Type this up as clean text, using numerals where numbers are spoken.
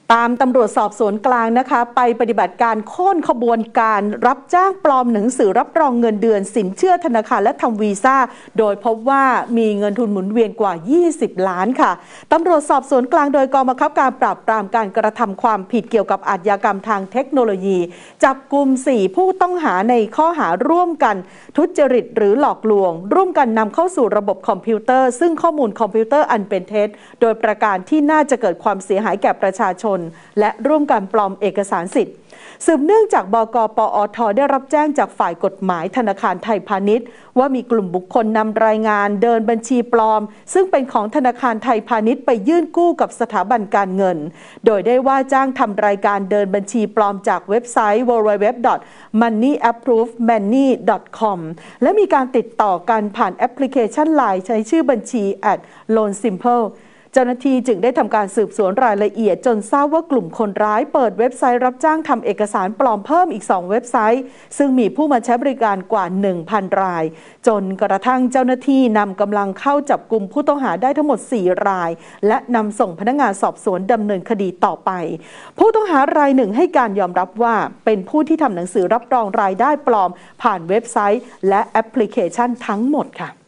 ตามตำรวจสอบสวนกลางนะคะไปปฏิบัติการโค่นขบวนการรับจ้างปลอมหนังสือรับรองเงินเดือนสินเชื่อธนาคารและทำวีซ่าโดยพบว่ามีเงินทุนหมุนเวียนกว่า20 ล้านค่ะตำรวจสอบสวนกลางโดยกองบังคับการปราบปรามการกระทำความผิดเกี่ยวกับอาชญากรรมทางเทคโนโลยีจับกุม4ผู้ต้องหาในข้อหาร่วมกันทุจริตหรือหลอกลวงร่วมกันนำเข้าสู่ระบบคอมพิวเตอร์ซึ่งข้อมูลคอมพิวเตอร์อันเป็นเท็จโดยประการที่น่าจะเกิดความเสียหายแก่ประชาชนและร่วมกันปลอมเอกสารสิทธิ์สืบเนื่องจากบก.ปอท.ได้รับแจ้งจากฝ่ายกฎหมายธนาคารไทยพาณิชย์ว่ามีกลุ่มบุคคลนำรายงานเดินบัญชีปลอมซึ่งเป็นของธนาคารไทยพาณิชย์ไปยื่นกู้กับสถาบันการเงินโดยได้ว่าจ้างทำรายการเดินบัญชีปลอมจากเว็บไซต์ www.moneyapprovemoney.com และมีการติดต่อกันผ่านแอปพลิเคชัน LINE ใช้ชื่อบัญชี @loansimpleเจ้าหน้าที่จึงได้ทำการสืบสวนรายละเอียดจนทราบว่ากลุ่มคนร้ายเปิดเว็บไซต์รับจ้างทำเอกสารปลอมเพิ่มอีก2เว็บไซต์ซึ่งมีผู้มาใช้บริการกว่า 1,000 รายจนกระทั่งเจ้าหน้าที่นำกำลังเข้าจับกุมผู้ต้องหาได้ทั้งหมด4รายและนำส่งพนักงานสอบสวนดำเนินคดีต่อไปผู้ต้องหารายหนึ่งให้การยอมรับว่าเป็นผู้ที่ทำหนังสือรับรองรายได้ปลอมผ่านเว็บไซต์และแอปพลิเคชันทั้งหมดค่ะ